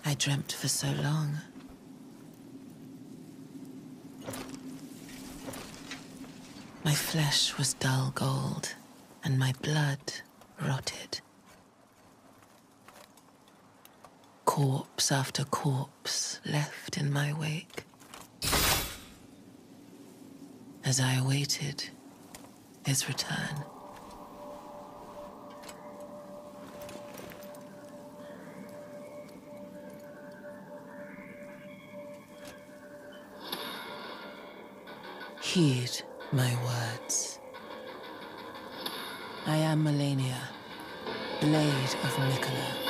I dreamt for so long. My flesh was dull gold, and my blood rotted. Corpse after corpse left in my wake. As I awaited his return. Heed my words. I am Melania, Blade of Miquella.